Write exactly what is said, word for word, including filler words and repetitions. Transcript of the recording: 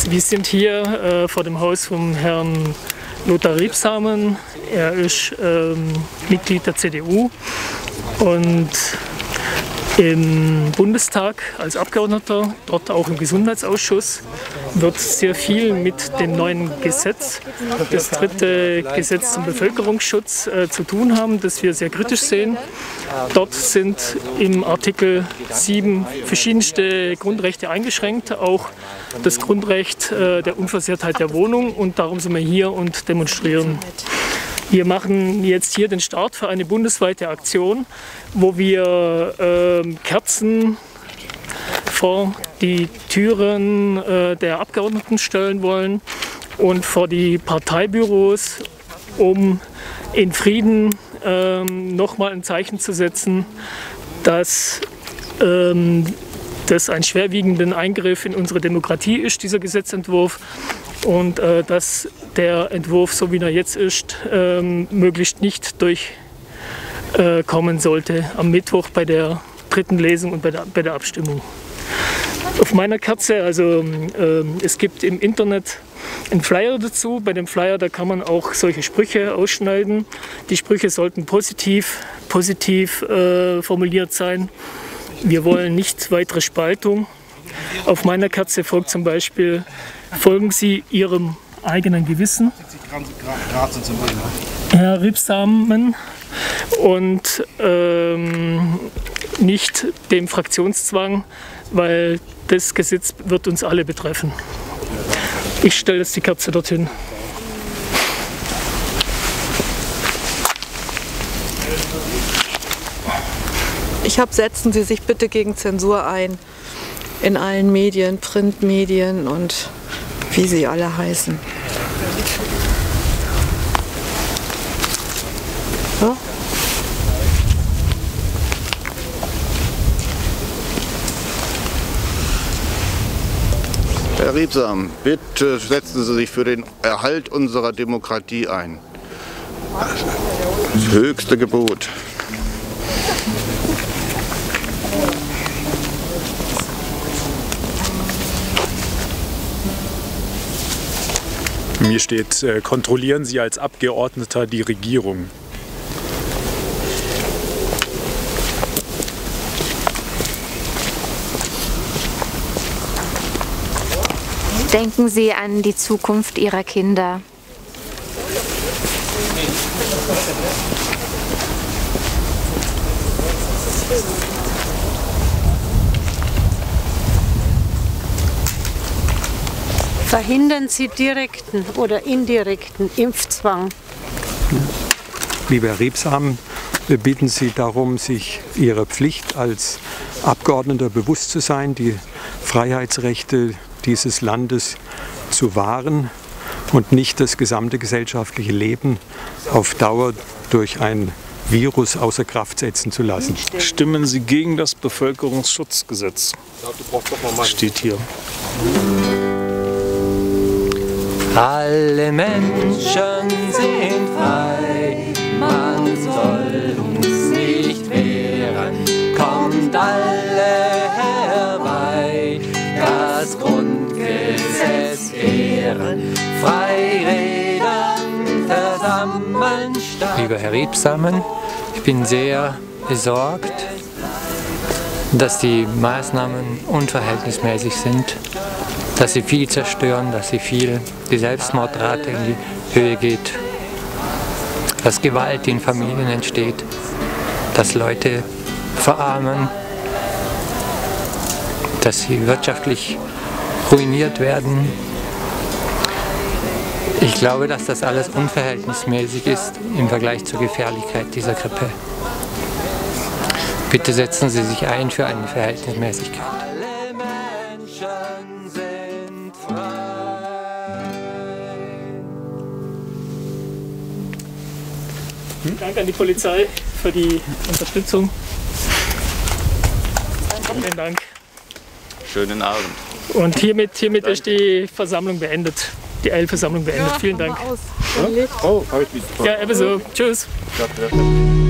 Wir sind hier äh, vor dem Haus vom Herrn Lothar Riebsamen. Er ist ähm, Mitglied der C D U und im Bundestag als Abgeordneter, dort auch im Gesundheitsausschuss, wird sehr viel mit dem neuen Gesetz, das dritte Gesetz zum Bevölkerungsschutz, äh, zu tun haben, das wir sehr kritisch sehen. Dort sind im Artikel sieben verschiedenste Grundrechte eingeschränkt, auch das Grundrecht äh, der Unversehrtheit der Wohnung, und darum sind wir hier und demonstrieren. Wir machen jetzt hier den Start für eine bundesweite Aktion, wo wir äh, Kerzen vor die Türen äh, der Abgeordneten stellen wollen und vor die Parteibüros, um in Frieden äh, nochmal ein Zeichen zu setzen, dass ähm, das ein schwerwiegender Eingriff in unsere Demokratie ist, dieser Gesetzentwurf, und äh, dass der Entwurf, so wie er jetzt ist, ähm, möglichst nicht durchkommen äh, sollte am Mittwoch bei der dritten Lesung und bei der, bei der Abstimmung. Auf meiner Kerze, also äh, es gibt im Internet einen Flyer dazu. Bei dem Flyer, da kann man auch solche Sprüche ausschneiden. Die Sprüche sollten positiv, positiv äh, formuliert sein. Wir wollen nicht weitere Spaltung. Auf meiner Kerze folgt zum Beispiel: Folgen Sie Ihrem eigenen Gewissen, Herr Riebsamen, und ähm, nicht dem Fraktionszwang, weil das Gesetz wird uns alle betreffen. Ich stelle jetzt die Kerze dorthin. Ich habe, setzen Sie sich bitte gegen Zensur ein. In allen Medien, Printmedien und wie sie alle heißen. Ja? Herr Riebsamen, bitte setzen Sie sich für den Erhalt unserer Demokratie ein. Das höchste Gebot. Mir steht, äh, kontrollieren Sie als Abgeordneter die Regierung. Denken Sie an die Zukunft Ihrer Kinder. Verhindern Sie direkten oder indirekten Impfzwang. Lieber Herr Riebsamen, wir bitten Sie darum, sich Ihrer Pflicht als Abgeordneter bewusst zu sein, die Freiheitsrechte dieses Landes zu wahren und nicht das gesamte gesellschaftliche Leben auf Dauer durch ein Virus außer Kraft setzen zu lassen. Stimmen Sie gegen das Bevölkerungsschutzgesetz. Steht hier. Alle Menschen sind frei, man soll uns nicht wehren, kommt alle herbei, das Grundgesetz ehren, frei reden, versammeln statt. Lieber Herr Riebsamen, ich bin sehr besorgt, dass die Maßnahmen unverhältnismäßig sind, dass sie viel zerstören, dass sie viel, die Selbstmordrate in die Höhe geht, dass Gewalt in Familien entsteht, dass Leute verarmen, dass sie wirtschaftlich ruiniert werden. Ich glaube, dass das alles unverhältnismäßig ist im Vergleich zur Gefährlichkeit dieser Grippe. Bitte setzen Sie sich ein für eine Verhältnismäßigkeit. Danke an die Polizei für die Unterstützung. Vielen Dank. Schönen Abend. Und hiermit, hiermit ist die Versammlung beendet. Die Eilversammlung beendet. Ja, Vielen Dank. aus. Ja? Oh, habe ich nicht. Ja, ebenso. Tschüss. Ja,